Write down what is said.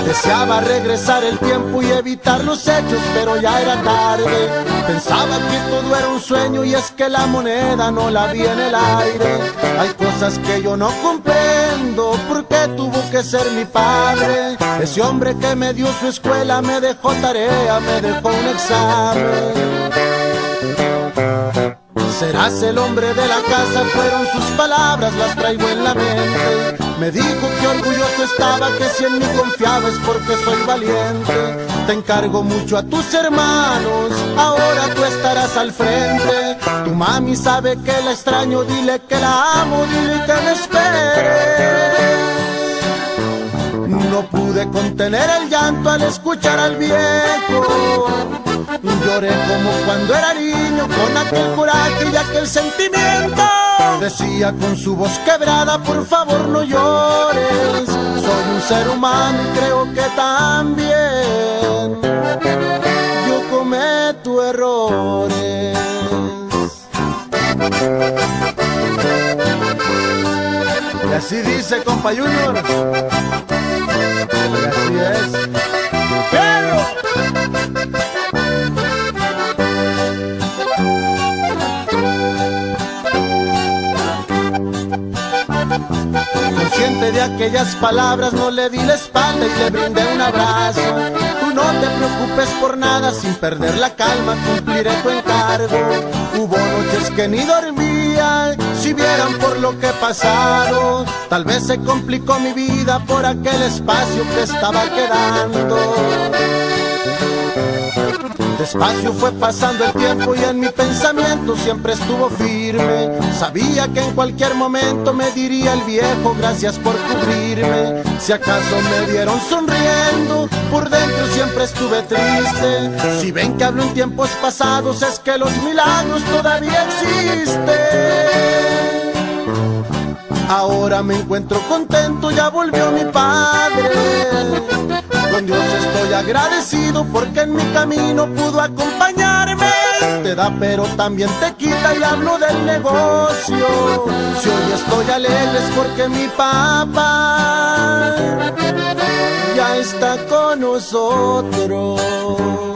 Deseaba regresar el tiempo y evitar los hechos, pero ya era tarde. Pensaba que todo era un sueño y es que la moneda no la vi en el aire. Hay cosas que yo no comprendo, ¿por qué tuvo que ser mi padre? Ese hombre que me dio su escuela, me dejó tarea, me dejó un examen. Serás el hombre de la casa, fueron sus palabras, las traigo en la mente. Me dijo que orgulloso estaba, que si en mí confiaba es porque soy valiente. Te encargo mucho a tus hermanos, ahora tú estarás al frente. Tu mami sabe que la extraño, dile que la amo, dile que me espere. No pude contener el llanto al escuchar al viejo. Lloré como cuando era niño, con aquel coraje y aquel sentimiento. Decía con su voz quebrada, por favor no llores. Soy un ser humano y creo que también yo cometo errores. Y así dice, compa Junior. Y así es. ¡Pero! Consciente de aquellas palabras, no le di la espalda y le brindé un abrazo. Tú no te preocupes por nada, sin perder la calma cumpliré tu encargo. Hubo noches que ni dormía, si vieran por lo que pasaron. Tal vez se complicó mi vida por aquel espacio que estaba quedando. Despacio fue pasando el tiempo y en mi pensamiento siempre estuvo firme. Sabía que en cualquier momento me diría el viejo, gracias por cubrirme. Si acaso me vieron sonriendo, por dentro siempre estuve triste. Si ven que hablo en tiempos pasados, es que los milagros todavía existen. Ahora me encuentro contento, ya volvió mi padre. Con Dios estoy agradecido porque en mi camino pudo acompañarme. Te da pero también te quita y hablo del negocio. Si hoy estoy alegre es porque mi papá ya está con nosotros.